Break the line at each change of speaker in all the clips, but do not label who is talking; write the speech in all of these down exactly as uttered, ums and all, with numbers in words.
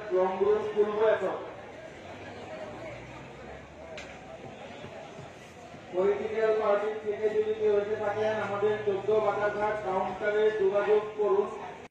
রংরুট পূর্ব একক। Political party থেকে যদি কেউ এসে থাকেন আমাদের চোদ্দ বাটাঘাট কাউন্টারে যোগাযোগ করুন।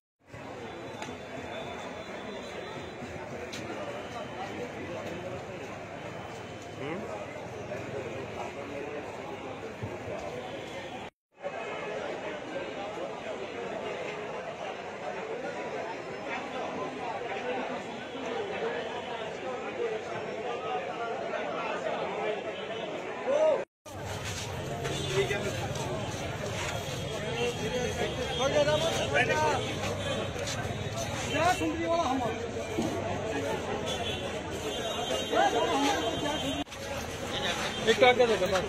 एक आगे देखो बस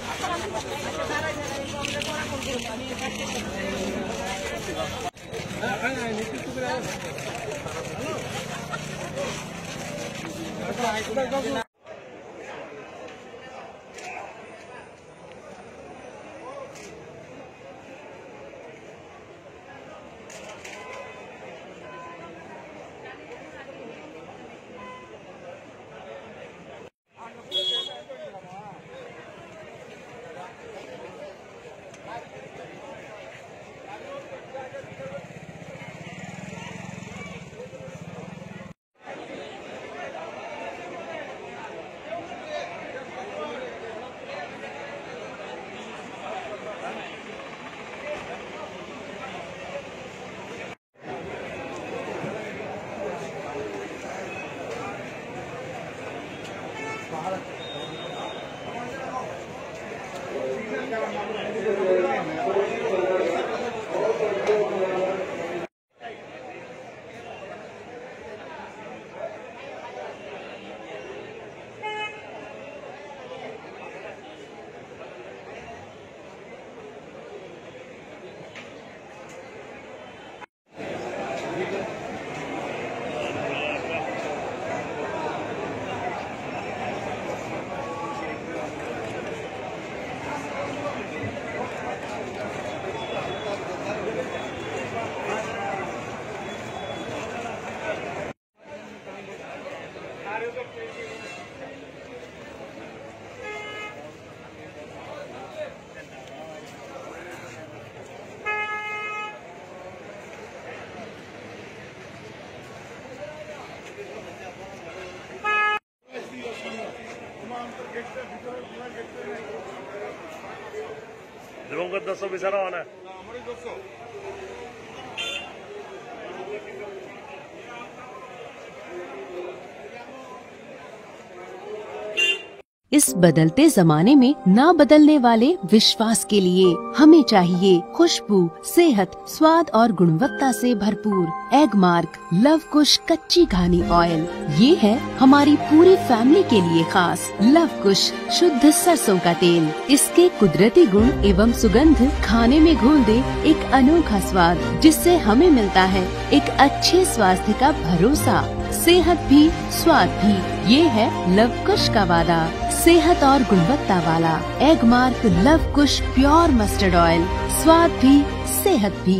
हां हां नीचे तो हेलो हेलो
दिवंगत दसो बिचारा होना
इस बदलते जमाने में ना बदलने वाले विश्वास के लिए हमें चाहिए खुशबू, सेहत, स्वाद और गुणवत्ता से भरपूर एगमार्क लव कुश कच्ची घानी ऑयल। ये है हमारी पूरी फैमिली के लिए खास लव कुश शुद्ध सरसों का तेल। इसके कुदरती गुण एवं सुगंध खाने में घोल दे एक अनोखा स्वाद, जिससे हमें मिलता है एक अच्छे स्वास्थ्य का भरोसा। सेहत भी स्वाद भी, ये है लव कुश का वादा। सेहत और गुणवत्ता वाला Agmark Lav Kush pure mustard oil, स्वाद भी सेहत भी।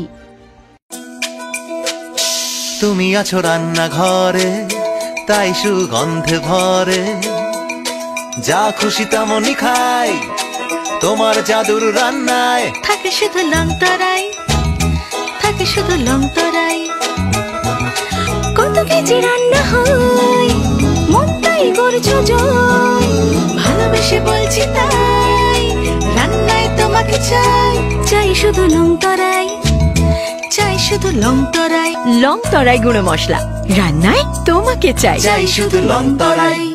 তুমি আছো রান্না ঘরে তাই সুগন্ধে ভরে, যা খুশি তেমনই খাই তোমার জাদুর রান্নায়।
থাকে শুধু লং তরাই, থাকে শুধু লং তরাই, কত কেজি রান্না হয় মন তাই করছো জয়। ভালোবেসে বলছি তাই রান্নায় তোমাকে চাই, চাই শুধু লং তরাই, চাই শুধু লং তরাই। লং তরাই গুঁড়ো মশলা রান্নায় তোমাকে চাই, চাই শুধু লং তরাই।